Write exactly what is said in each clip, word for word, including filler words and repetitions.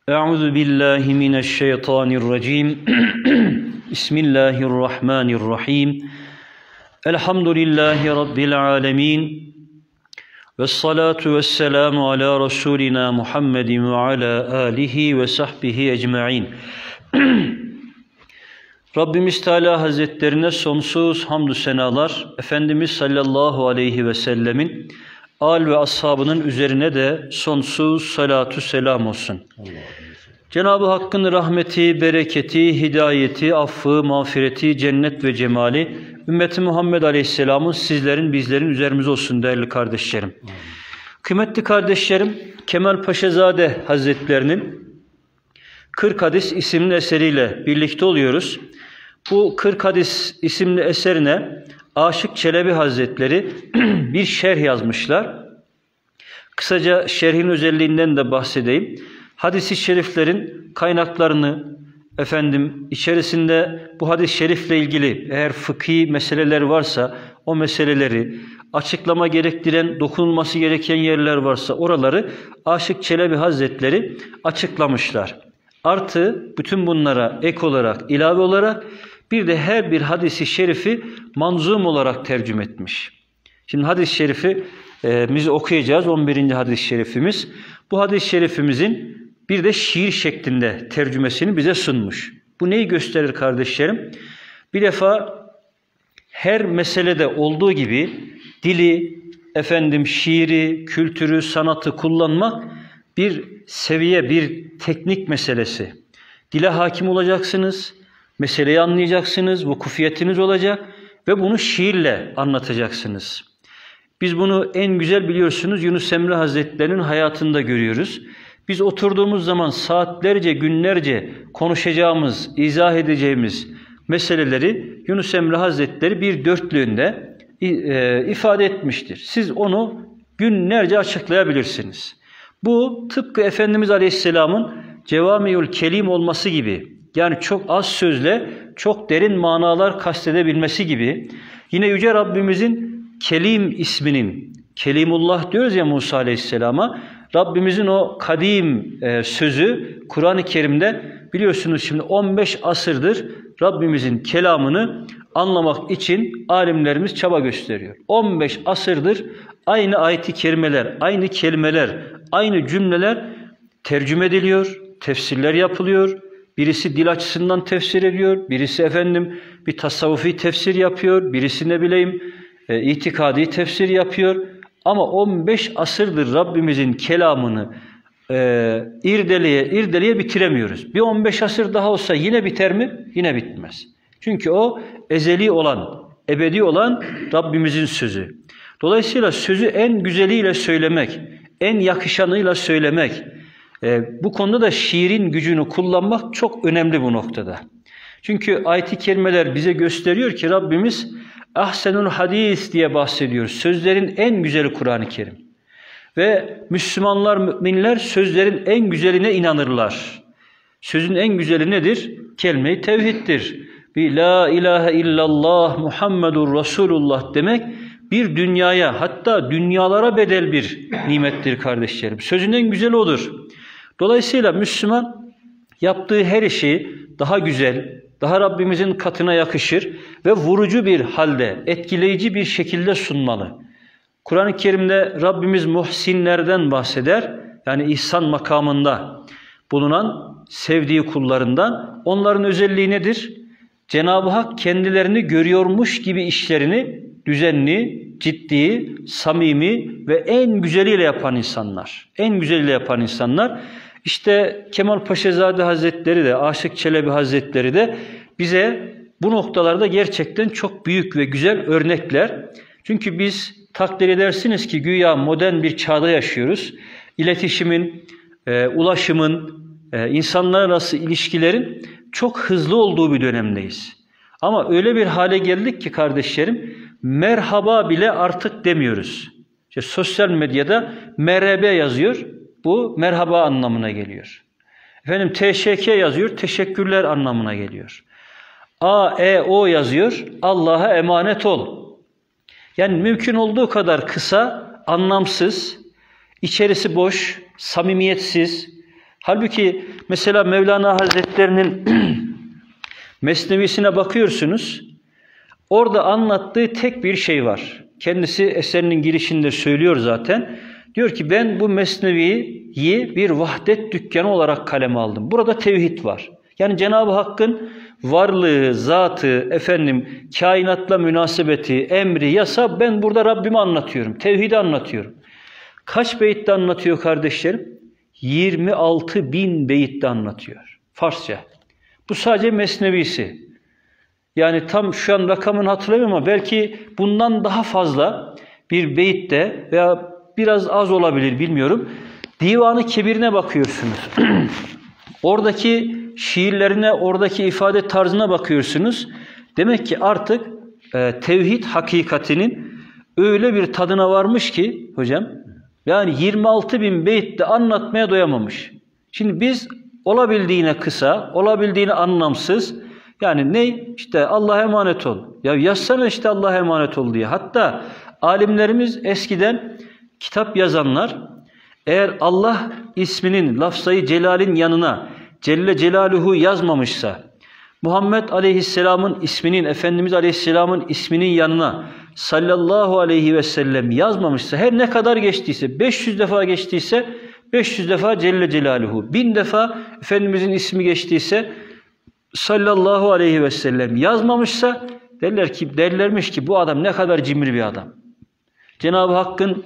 Euzu billahi mineşşeytanirracim. Bismillahirrahmanirrahim. Elhamdülillahi rabbil alamin. Ves salatu vesselamu ala rasulina Muhammedin ve ala alihi ve sahbihi ecmaîn. Rabbimiz Teala Hazretlerine sonsuz hamdü senalar, Efendimiz sallallahu aleyhi ve sellemin âl ve ashabının üzerine de sonsuz salatu selam olsun. Cenab-ı Hakk'ın rahmeti, bereketi, hidayeti, affı, mağfireti, cennet ve cemali ümmeti Muhammed Aleyhisselam'ın sizlerin, bizlerin üzerimize olsun değerli kardeşlerim. Amin. Kıymetli kardeşlerim, Kemal Paşazade Hazretlerinin kırk Hadis isimli eseriyle birlikte oluyoruz. Bu kırk Hadis isimli eserine Aşık Çelebi Hazretleri bir şerh yazmışlar. Kısaca şerhin özelliğinden de bahsedeyim. Hadis-i şeriflerin kaynaklarını, efendim içerisinde bu hadis-i şerifle ilgili eğer fıkhi meseleler varsa o meseleleri, açıklama gerektiren, dokunulması gereken yerler varsa oraları Aşık Çelebi Hazretleri açıklamışlar. Artı bütün bunlara ek olarak, ilave olarak bir de her bir hadisi şerifi manzum olarak tercüme etmiş. Şimdi hadis-i şerifi e, biz okuyacağız. on birinci hadis-i şerifimiz. Bu hadis-i şerifimizin bir de şiir şeklinde tercümesini bize sunmuş. Bu neyi gösterir kardeşlerim? Bir defa her meselede olduğu gibi dili, efendim şiiri, kültürü, sanatı kullanmak bir seviye, bir teknik meselesi. Dile hakim olacaksınız, meseleyi anlayacaksınız, vukufiyetiniz olacak ve bunu şiirle anlatacaksınız. Biz bunu en güzel biliyorsunuz Yunus Emre Hazretleri'nin hayatında görüyoruz. Biz oturduğumuz zaman saatlerce, günlerce konuşacağımız, izah edeceğimiz meseleleri Yunus Emre Hazretleri bir dörtlüğünde ifade etmiştir. Siz onu günlerce açıklayabilirsiniz. Bu tıpkı Efendimiz Aleyhisselam'ın Cevamiül Kelim olması gibi, yani çok az sözle çok derin manalar kastedebilmesi gibi, yine Yüce Rabbimizin Kelim isminin, Kelimullah diyoruz ya Musa Aleyhisselam'a, Rabbimizin o kadim e, sözü Kur'an-ı Kerim'de biliyorsunuz şimdi on beş asırdır Rabbimizin kelamını anlamak için alimlerimiz çaba gösteriyor. on beş asırdır aynı ayet-i kerimeler, aynı kelimeler, aynı cümleler tercüme ediliyor, tefsirler yapılıyor. Birisi dil açısından tefsir ediyor, birisi efendim bir tasavvufi tefsir yapıyor, birisi ne bileyim e, itikadi tefsir yapıyor. Ama on beş asırdır Rabbimizin kelamını e, irdeleye irdeleye bitiremiyoruz. Bir on beş asır daha olsa yine biter mi? Yine bitmez. Çünkü o ezeli olan, ebedi olan Rabbimizin sözü. Dolayısıyla sözü en güzeliyle söylemek, en yakışanıyla söylemek, e, bu konuda da şiirin gücünü kullanmak çok önemli bu noktada. Çünkü ayet-i kerimeler bize gösteriyor ki Rabbimiz Ahsenul hadis diye bahsediyor. Sözlerin en güzeli Kur'an-ı Kerim. Ve Müslümanlar, müminler sözlerin en güzeline inanırlar. Sözün en güzeli nedir? Kelime-i tevhiddir. Bir la ilahe illallah Muhammedur Resulullah demek bir dünyaya, hatta dünyalara bedel bir nimettir kardeşlerim. Sözün en güzeli odur. Dolayısıyla Müslüman yaptığı her işi daha güzel, daha Rabbimizin katına yakışır ve vurucu bir halde, etkileyici bir şekilde sunmalı. Kur'an-ı Kerim'de Rabbimiz muhsinlerden bahseder. Yani ihsan makamında bulunan sevdiği kullarından. Onların özelliği nedir? Cenab-ı Hak kendilerini görüyormuş gibi işlerini düzenli, ciddi, samimi ve en güzeliyle yapan insanlar. En güzeliyle yapan insanlar. İşte Kemal Paşazade Hazretleri de, Aşık Çelebi Hazretleri de bize bu noktalarda gerçekten çok büyük ve güzel örnekler. Çünkü biz takdir edersiniz ki güya modern bir çağda yaşıyoruz. İletişimin, e, ulaşımın, e, insanlar arası ilişkilerin çok hızlı olduğu bir dönemdeyiz. Ama öyle bir hale geldik ki kardeşlerim, merhaba bile artık demiyoruz. İşte sosyal medyada merhaba yazıyor. Bu merhaba anlamına geliyor. Efendim T Ş K yazıyor, teşekkürler anlamına geliyor. A, E, O yazıyor, Allah'a emanet ol. Yani mümkün olduğu kadar kısa, anlamsız, içerisi boş, samimiyetsiz, Halbuki mesela Mevlana Hazretlerinin Mesnevisine bakıyorsunuz. Orada anlattığı tek bir şey var. Kendisi eserinin girişinde söylüyor zaten. Diyor ki ben bu Mesnevi'yi bir vahdet dükkanı olarak kaleme aldım. Burada tevhid var. Yani Cenab-ı Hakk'ın varlığı, zatı, efendim kainatla münasebeti, emri, yasa, ben burada Rabbimi anlatıyorum. Tevhidi anlatıyorum. Kaç beyitte anlatıyor kardeşlerim? yirmi altı bin beyitte anlatıyor. Farsça. Bu sadece Mesnevisi. Yani tam şu an rakamını hatırlamıyorum ama belki bundan daha fazla bir beyitte veya biraz az olabilir bilmiyorum. Divan-ı Kebir'ine bakıyorsunuz. Oradaki şiirlerine, oradaki ifade tarzına bakıyorsunuz. Demek ki artık e, tevhid hakikatinin öyle bir tadına varmış ki hocam, yani yirmi altı bin beyitte anlatmaya doyamamış. Şimdi biz olabildiğine kısa, olabildiğine anlamsız, yani ne? İşte Allah'a emanet ol. Ya yazsana işte Allah'a emanet ol diye. Hatta alimlerimiz eskiden kitap yazanlar, eğer Allah isminin lafzayı celalin yanına Celle Celaluhu yazmamışsa, Muhammed Aleyhisselam'ın isminin, Efendimiz Aleyhisselam'ın isminin yanına sallallahu aleyhi ve sellem yazmamışsa, her ne kadar geçtiyse, beş yüz defa geçtiyse beş yüz defa Celle Celaluhu, bin defa Efendimizin ismi geçtiyse sallallahu aleyhi ve sellem yazmamışsa, derler ki, derlermiş ki bu adam ne kadar cimri bir adam. Cenab-ı Hakk'ın,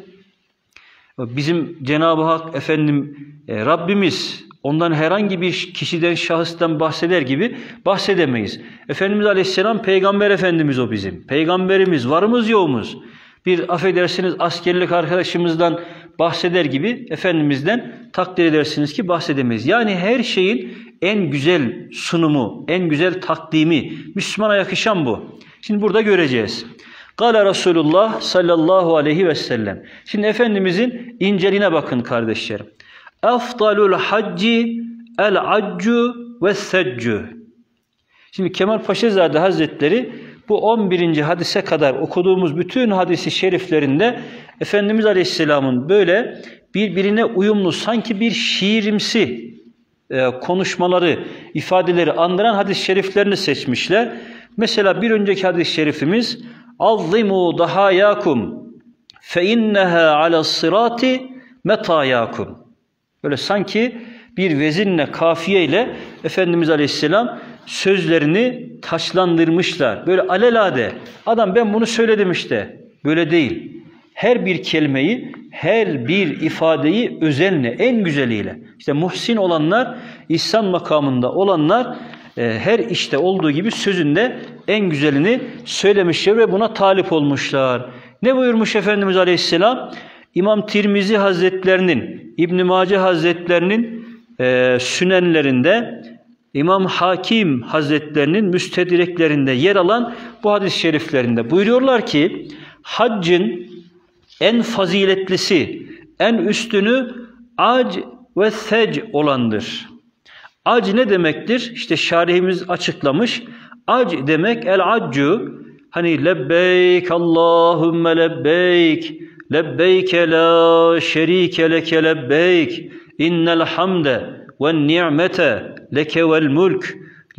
bizim Cenab-ı Hak efendim e, Rabbimiz, ondan herhangi bir kişiden, şahıstan bahseder gibi bahsedemeyiz. Efendimiz Aleyhisselam Peygamber Efendimiz o bizim. Peygamberimiz, varımız yoğumuz. Bir affedersiniz askerlik arkadaşımızdan bahseder gibi Efendimiz'den takdir edersiniz ki bahsedemeyiz. Yani her şeyin en güzel sunumu, en güzel takdimi, Müslümana yakışan bu. Şimdi burada göreceğiz. Kâle Resulullah sallallahu aleyhi ve sellem. Şimdi Efendimizin inceliğine bakın kardeşlerim. Efdalul hacci el-accu ve-seccu. Şimdi Kemal Paşazade Hazretleri bu on birinci hadise kadar okuduğumuz bütün hadis-i şeriflerinde Efendimiz Aleyhisselam'ın böyle birbirine uyumlu, sanki bir şiirimsi e, konuşmaları, ifadeleri andıran hadis-i şeriflerini seçmişler. Mesela bir önceki hadis-i şerifimiz "Azzimu dahayakum fe inneha alas-sirati metayakum." Böyle sanki bir vezinle, kafiyeyle Efendimiz Aleyhisselam sözlerini taçlandırmışlar. Böyle alelade. Adam ben bunu söyledim işte. Böyle değil. Her bir kelimeyi, her bir ifadeyi özenle, en güzeliyle. İşte muhsin olanlar, ihsan makamında olanlar e, her işte olduğu gibi sözünde en güzelini söylemişler ve buna talip olmuşlar. Ne buyurmuş Efendimiz Aleyhisselam? İmam Tirmizi Hazretlerinin, İbn-i Mace Hazretlerinin e, sünenlerinde, İmam Hakim Hazretlerinin müstedreklerinde yer alan bu hadis-i şeriflerinde buyuruyorlar ki, haccın en faziletlisi, en üstünü ac ve sec olandır. Ac ne demektir? İşte şarihimiz açıklamış. Ac demek el-accu, hani lebbeyk Allahümme lebbeyk, lebbeyke la şerike leke lebbeyk, innel hamde ve ni'mete leke vel mulk,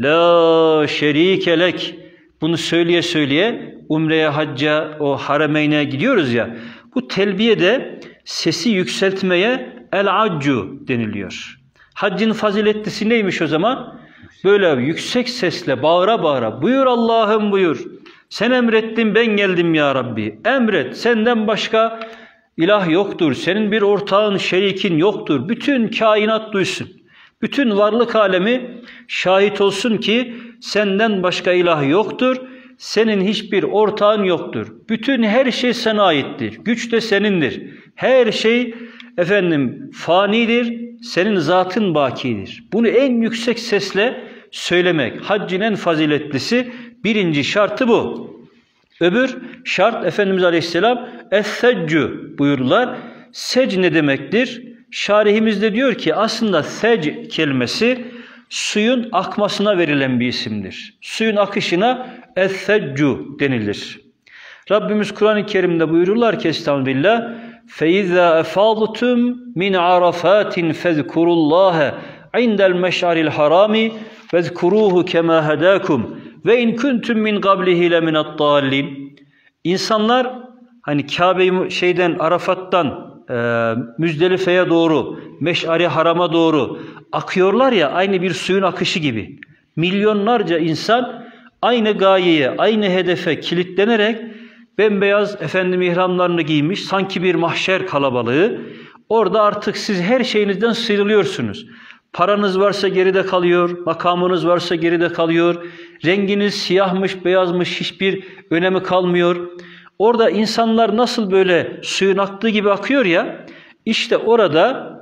la şerike lek. Bunu söyleye söyleye umreye, hacca, o harameyne gidiyoruz ya. Bu telbiyede sesi yükseltmeye el-accu deniliyor. Haccın faziletlisi neymiş o zaman? Böyle yüksek sesle bağıra bağıra buyur Allah'ım buyur. Sen emrettin ben geldim ya Rabbi. Emret, senden başka ilah yoktur. Senin bir ortağın, şerikin yoktur. Bütün kainat duysun. Bütün varlık alemi şahit olsun ki senden başka ilah yoktur. Senin hiçbir ortağın yoktur. Bütün her şey sana aittir. Güç de senindir. Her şey efendim fanidir. Senin zatın bakidir. Bunu en yüksek sesle söylemek. Haccın en faziletlisi, birinci şartı bu. Öbür şart Efendimiz Aleyhisselam es-seccu buyururlar. Sec ne demektir? Şarihimiz de diyor ki aslında sec kelimesi suyun akmasına verilen bir isimdir. Suyun akışına es-seccu denilir. Rabbimiz Kur'an-ı Kerim'de buyururlar ki estağfirullah فَاِذَا اَفَاضْتُمْ مِنْ عَرَفَاتٍ فَاذْكُرُوا اللّٰهَ عِنْدَ الْمَشْعَرِ الْحَرَامِ وَاذْكُرُوهُ كَمَا هَدَاكُمْ وَاِنْ كُنْتُمْ مِنْ قَبْلِهِ لَمِنَ الضَّالِّينَ. İnsanlar hani Kabe'yi şeyden, Arafat'tan e, Müzdelife'ye doğru, Meş'ari Haram'a doğru akıyorlar ya, aynı bir suyun akışı gibi. Milyonlarca insan aynı gayeye, aynı hedefe kilitlenerek bembeyaz efendim ihramlarını giymiş, sanki bir mahşer kalabalığı. Orada artık siz her şeyinizden sıyrılıyorsunuz. Paranız varsa geride kalıyor, makamınız varsa geride kalıyor, renginiz siyahmış, beyazmış hiçbir önemi kalmıyor. Orada insanlar nasıl böyle suyun aktığı gibi akıyor ya, işte orada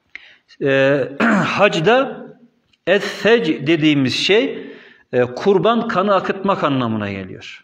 e, hacda es-sec dediğimiz şey e, kurban kanı akıtmak anlamına geliyor.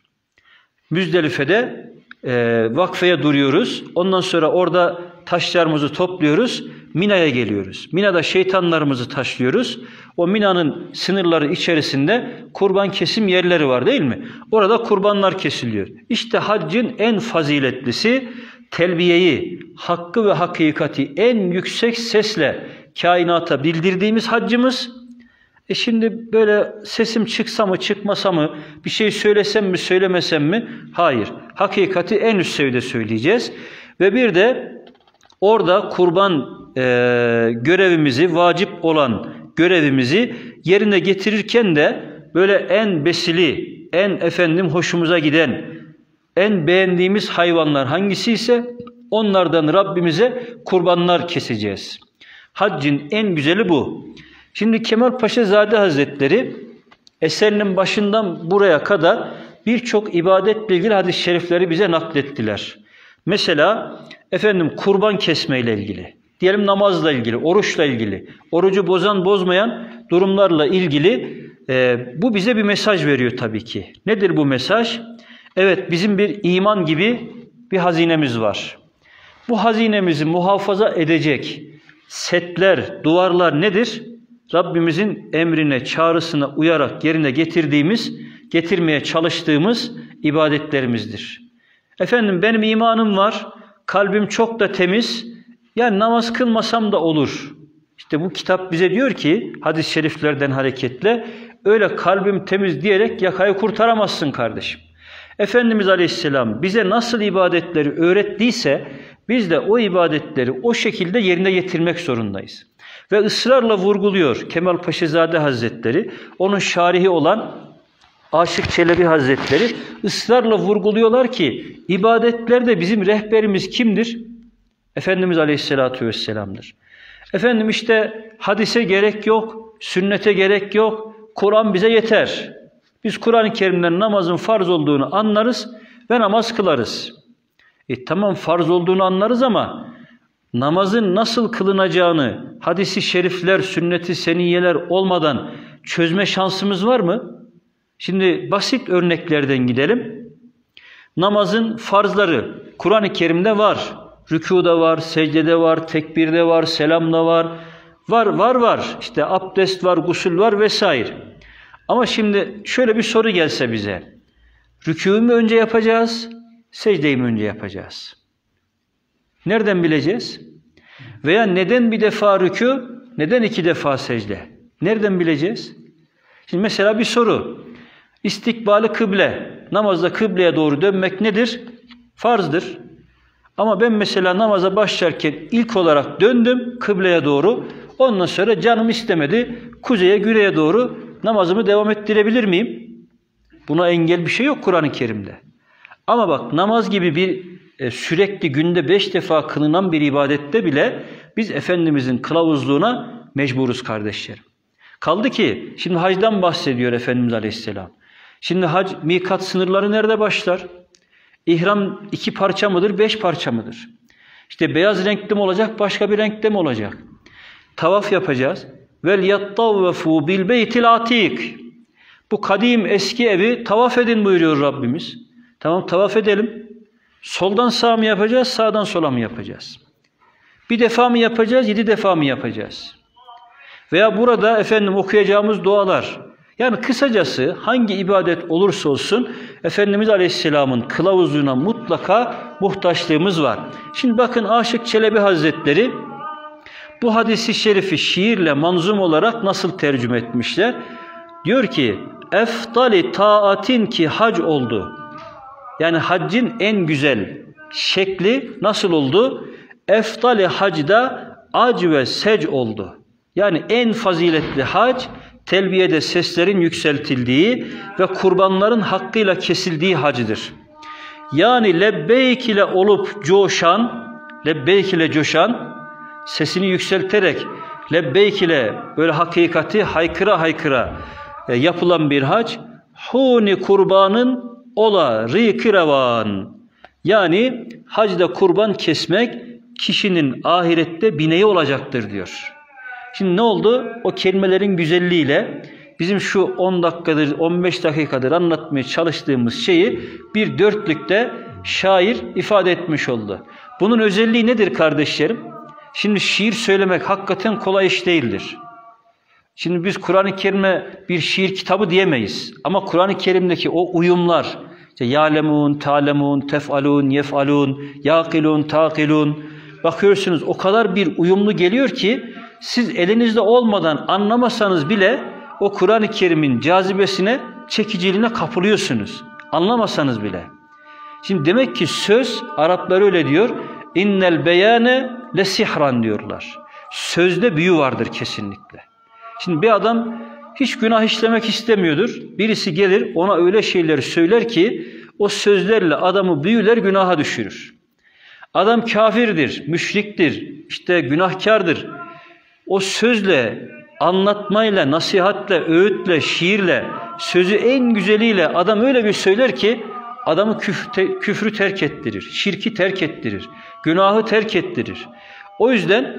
Müzdelife'de e, vakfeye duruyoruz. Ondan sonra orada taşlarımızı topluyoruz. Mina'ya geliyoruz. Mina'da şeytanlarımızı taşlıyoruz. O Mina'nın sınırları içerisinde kurban kesim yerleri var değil mi? Orada kurbanlar kesiliyor. İşte haccın en faziletlisi, telbiyeyi, hakkı ve hakikati en yüksek sesle kainata bildirdiğimiz haccımız. E şimdi böyle sesim çıksa mı çıkmasa mı, bir şey söylesem mi söylemesem mi? Hayır. Hakikati en üst seviyede söyleyeceğiz. Ve bir de orada kurban e, görevimizi, vacip olan görevimizi yerine getirirken de böyle en besili, en efendim hoşumuza giden, en beğendiğimiz hayvanlar hangisi ise onlardan Rabbimize kurbanlar keseceğiz. Haccın en güzeli bu. Şimdi Kemal Paşazade Hazretleri eserinin başından buraya kadar birçok ibadetle ilgili hadis-i şerifleri bize naklettiler. Mesela efendim kurban kesme ile ilgili, diyelim namazla ilgili, oruçla ilgili, orucu bozan bozmayan durumlarla ilgili e, bu bize bir mesaj veriyor tabii ki. Nedir bu mesaj? Evet, bizim bir iman gibi bir hazinemiz var. Bu hazinemizi muhafaza edecek setler, duvarlar nedir? Rabbimizin emrine, çağrısına uyarak yerine getirdiğimiz, getirmeye çalıştığımız ibadetlerimizdir. Efendim benim imanım var, kalbim çok da temiz, yani namaz kılmasam da olur. İşte bu kitap bize diyor ki, hadis-i şeriflerden hareketle, öyle kalbim temiz diyerek yakayı kurtaramazsın kardeşim. Efendimiz Aleyhisselam bize nasıl ibadetleri öğrettiyse, biz de o ibadetleri o şekilde yerine getirmek zorundayız. Ve ısrarla vurguluyor Kemal Paşazade Hazretleri, onun şarihi olan Aşık Çelebi Hazretleri ısrarla vurguluyorlar ki ibadetlerde bizim rehberimiz kimdir? Efendimiz Aleyhisselatü Vesselam'dır. Efendim işte hadise gerek yok, sünnete gerek yok, Kur'an bize yeter. Biz Kur'an-ı Kerim'den namazın farz olduğunu anlarız ve namaz kılarız. E tamam, farz olduğunu anlarız ama namazın nasıl kılınacağını hadis-i şerifler, sünnet-i seniyyeler olmadan çözme şansımız var mı? Şimdi basit örneklerden gidelim. Namazın farzları Kur'an-ı Kerim'de var. Rükûda var, secdede var, tekbirde var, selamda var. Var, var, var. İşte abdest var, gusül var vesaire. Ama şimdi şöyle bir soru gelse bize. Rükûyu mu önce yapacağız, secdeyi mi önce yapacağız? Nereden bileceğiz? Veya neden bir defa rükû, neden iki defa secde? Nereden bileceğiz? Şimdi mesela bir soru. İstikbali kıble, namazda kıbleye doğru dönmek nedir? Farzdır. Ama ben mesela namaza başlarken ilk olarak döndüm kıbleye doğru. Ondan sonra canım istemedi, kuzeye, güneye doğru namazımı devam ettirebilir miyim? Buna engel bir şey yok Kur'an-ı Kerim'de. Ama bak, namaz gibi bir e, sürekli günde beş defa kılınan bir ibadette bile biz Efendimizin kılavuzluğuna mecburuz kardeşlerim. Kaldı ki şimdi hacdan bahsediyor Efendimiz Aleyhisselam. Şimdi hac, mikat sınırları nerede başlar? İhram iki parça mıdır, beş parça mıdır? İşte beyaz renkli mi olacak, başka bir renkte mi olacak? Tavaf yapacağız. Vel yattavvefu bil beytil atik. Bu kadim eski evi tavaf edin buyuruyor Rabbimiz. Tamam, tavaf edelim. Soldan sağa mı yapacağız, sağdan sola mı yapacağız? Bir defa mı yapacağız, yedi defa mı yapacağız? Veya burada efendim okuyacağımız dualar. Yani kısacası hangi ibadet olursa olsun Efendimiz Aleyhisselam'ın kılavuzluğuna mutlaka muhtaçlığımız var. Şimdi bakın Aşık Çelebi Hazretleri bu hadisi şerifi şiirle manzum olarak nasıl tercüme etmişler? Diyor ki, eftali taatin ki hac oldu. Yani haccın en güzel şekli nasıl oldu? Eftali hacda ac ve sec oldu. Yani en faziletli hac, telbiyede seslerin yükseltildiği ve kurbanların hakkıyla kesildiği hacıdır. Yani lebbeyk ile olup coşan, lebbeyk ile coşan, sesini yükselterek lebbeyk ile böyle hakikati haykıra haykıra e, yapılan bir hac, huni kurbanın ola rîk-i revan. Yani hacda kurban kesmek kişinin ahirette bineği olacaktır diyor. Şimdi ne oldu? O kelimelerin güzelliğiyle bizim şu on dakikadır, on beş dakikadır anlatmaya çalıştığımız şeyi bir dörtlükte şair ifade etmiş oldu. Bunun özelliği nedir kardeşlerim? Şimdi şiir söylemek hakikaten kolay iş değildir. Şimdi biz Kur'an-ı Kerim'e bir şiir kitabı diyemeyiz. Ama Kur'an-ı Kerim'deki o uyumlar, işte ya'lemun, ta'lemun, tef'alun, yef'alun, yaqilun, taqilun, bakıyorsunuz o kadar bir uyumlu geliyor ki siz elinizde olmadan anlamasanız bile o Kur'an-ı Kerim'in cazibesine, çekiciliğine kapılıyorsunuz. Anlamasanız bile. Şimdi demek ki söz, Araplar öyle diyor, innel beyane lesihran diyorlar. Sözde büyü vardır kesinlikle. Şimdi bir adam hiç günah işlemek istemiyordur. Birisi gelir ona öyle şeyler söyler ki o sözlerle adamı büyüler, günaha düşürür. Adam kafirdir, müşriktir, işte günahkardır. O sözle, anlatmayla, nasihatle, öğütle, şiirle, sözü en güzeliyle adam öyle bir söyler ki adamı küfre, küfrü terk ettirir, şirki terk ettirir, günahı terk ettirir. O yüzden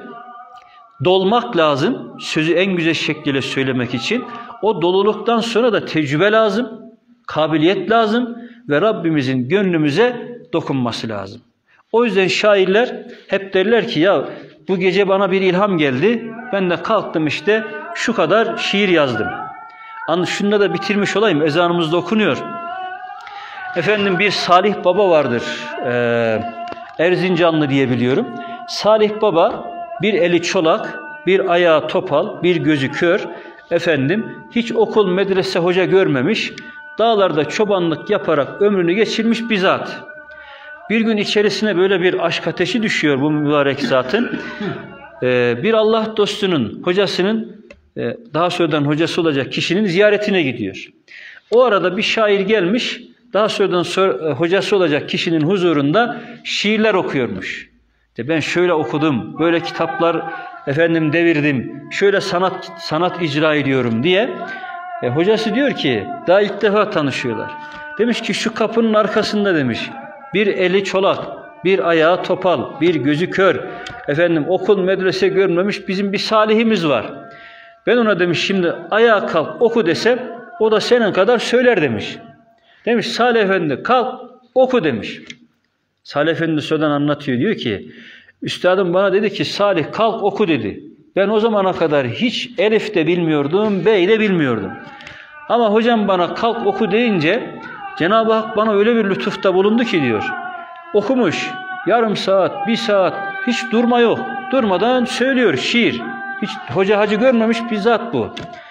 dolmak lazım sözü en güzel şekliyle söylemek için. O doluluktan sonra da tecrübe lazım, kabiliyet lazım ve Rabbimizin gönlümüze dokunması lazım. O yüzden şairler hep derler ki ya bu gece bana bir ilham geldi. Ben de kalktım işte şu kadar şiir yazdım. Şununla da bitirmiş olayım. Ezanımız da okunuyor. Efendim bir Salih Baba vardır. Ee, Erzincanlı diye biliyorum. Salih Baba bir eli çolak, bir ayağı topal, bir gözü kör. Efendim hiç okul, medrese, hoca görmemiş. Dağlarda çobanlık yaparak ömrünü geçirmiş bir zat. Bir gün içerisine böyle bir aşk ateşi düşüyor bu mübarek zatın. Ee, bir Allah dostunun, hocasının, e, daha sonradan hocası olacak kişinin ziyaretine gidiyor. O arada bir şair gelmiş, daha sonradan sonra, e, hocası olacak kişinin huzurunda şiirler okuyormuş. İşte ben şöyle okudum, böyle kitaplar efendim devirdim, şöyle sanat sanat icra ediyorum diye. E, hocası diyor ki, daha ilk defa tanışıyorlar. Demiş ki şu kapının arkasında demiş, bir eli çolak, bir ayağı topal, bir gözü kör, efendim okul medrese görmemiş bizim bir salihimiz var. Ben ona demiş şimdi ayağa kalk oku desem o da senin kadar söyler demiş. Demiş Salih Efendi kalk oku demiş. Salih Efendi sonradan anlatıyor, diyor ki üstadım bana dedi ki Salih kalk oku dedi. Ben o zamana kadar hiç elif de bilmiyordum, bey de bilmiyordum. Ama hocam bana kalk oku deyince Cenab-ı Hak bana öyle bir lütufta bulundu ki diyor. Okumuş yarım saat, bir saat hiç durma yok. Durmadan söylüyor şiir. Hiç hoca hacı görmemiş bir zat bu.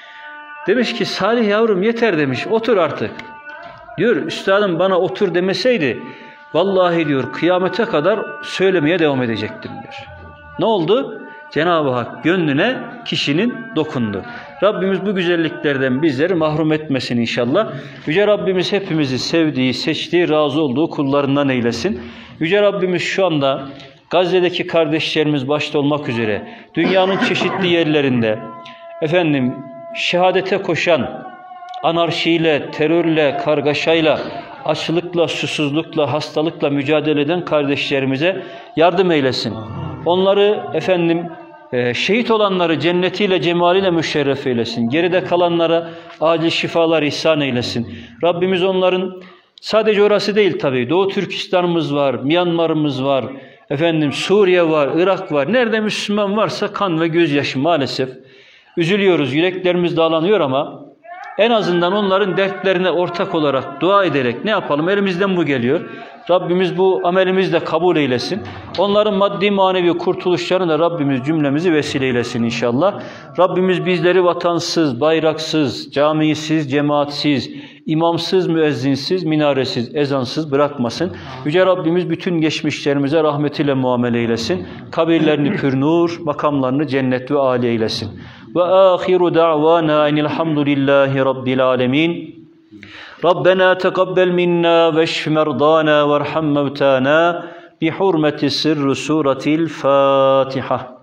Demiş ki Salih yavrum yeter demiş, otur artık. Diyor üstadım bana otur demeseydi vallahi diyor kıyamete kadar söylemeye devam edecektim diyor. Ne oldu? Cenab-ı Hak gönlüne kişinin dokundu. Rabbimiz bu güzelliklerden bizleri mahrum etmesin inşallah. Yüce Rabbimiz hepimizi sevdiği, seçtiği, razı olduğu kullarından eylesin. Yüce Rabbimiz şu anda Gazze'deki kardeşlerimiz başta olmak üzere dünyanın çeşitli yerlerinde efendim şehadete koşan, anarşiyle, terörle, kargaşayla, açlıkla, susuzlukla, hastalıkla mücadele eden kardeşlerimize yardım eylesin. Onları efendim şehit olanları cennetiyle, cemaliyle müşerref eylesin. Geride kalanlara acil şifalar ihsan eylesin. Rabbimiz onların sadece orası değil tabii. Doğu Türkistan'ımız var, Myanmar'ımız var, efendim Suriye var, Irak var. Nerede Müslüman varsa kan ve gözyaşı maalesef. Üzülüyoruz, yüreklerimiz dağlanıyor ama En azından onların dertlerine ortak olarak dua ederek ne yapalım? Elimizden bu geliyor. Rabbimiz bu amelimizi de kabul eylesin. Onların maddi manevi kurtuluşlarını da Rabbimiz cümlemizi vesile eylesin inşallah. Rabbimiz bizleri vatansız, bayraksız, camisiz, cemaatsiz, imamsız, müezzinsiz, minaresiz, ezansız bırakmasın. Yüce Rabbimiz bütün geçmişlerimize rahmetiyle muamele eylesin. Kabirlerini pür nur, makamlarını cennet ve âli eylesin. Ve âhiru da'vana enilhamdülillahi rabbil âlemin. ربنا تقبل منا واشف مرضانا وارحم موتانا بحرمة سر سورة الفاتحة